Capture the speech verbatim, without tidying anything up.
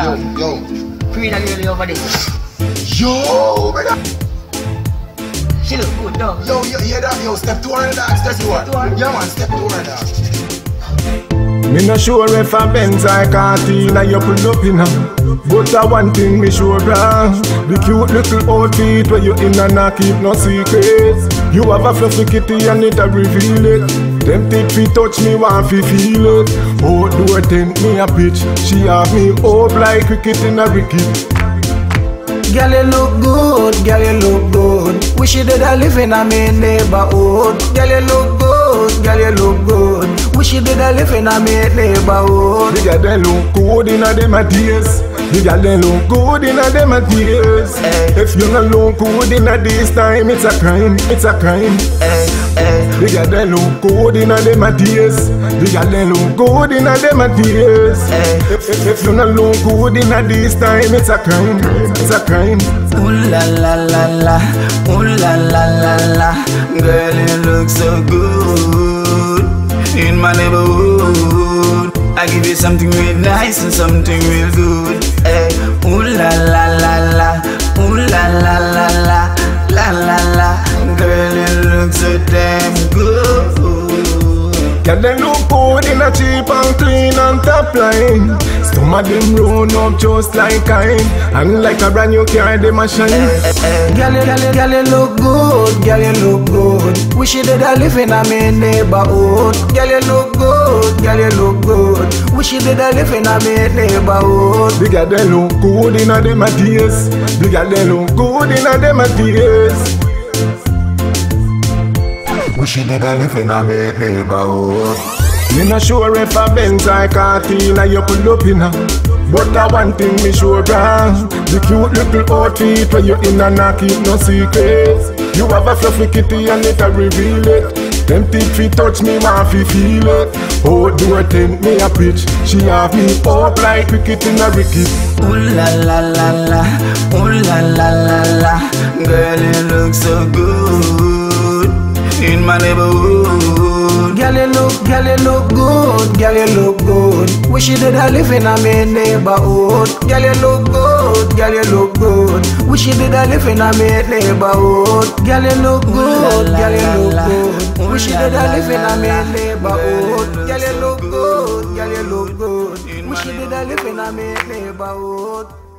dog. Yo, yo. Queen and Lily over there. Yo, brother. She look good, dog. Yo, you hear that? Yo, step two on the dog, step two on. Yeah, man, step two on the dog. Me no sure if a Benz or Cartina you pull up in her. But a one thing me sure of, the cute little outfit where you in and not keep no secrets. You have a fluffy kitty and it a reveal it. Tempted fi touch me, want fi feel it. Outdoor tent me a bitch, she have me up like cricket in a wicket. Girl, you look good, girl, you look good. Wish you did a live in a me neighborhood. Girl, you look good, girl, you look good. Wish you did a live in a me neighborhood. The girl they look good in a dem a days. The girl they look good in a dem a days. Hey. If you not look good in a this time, it's a crime, it's a crime. Hey, hey. The girl they look good in a dem a days. The girl they look good in a dem a days. Hey. If, if, if you not look good in a this time, it's a crime, it's a crime. Ooh la la la la, ooh la la la la. Girl, you look so good in my neighborhood. I give you something real nice and something real good. Hey, ooh la la la la, ooh la la la la, la la la. Girl, you look so damn good. Girl, they look good in a cheap and clean and top line. Some of them run up just like kind, and like a brand new car, they a shine. Girl, you, girl, you, girl, you look good, girl, you look good. Wish you did a live in a me neighborhood. Girl, you look good, girl, you look good. Wish you did a live in a me neighborhood. The girl they look good in a dem a days. The girl they look good in a dem a days. Wish you did a live in a me neighborhood. Me not sure if a Benz or Cartina you pull up in her. But a one thing me sure of, the cute little outfit where you in and not keep no secrets. You have a fluffy kitty and it a reveal it. Tempted fi touch me, want fi feel it. Outdoor tent me a pitch, she have me up like cricket in a wicket. Ooh la la la la, ooh la la la la. Girl, you look so good in my neighborhood. Girl, you look, girl, you look good, girl, you look good. Wish you did a live in a me neighborhood. Girl, you look good, girl, you look good. Wish you did a live in a me neighborhood. Girl, you look good, girl, you look good. Wish you did a live in a me neighborhood. Girl, you look good, girl, you look good. Wish you did a live in a me neighborhood.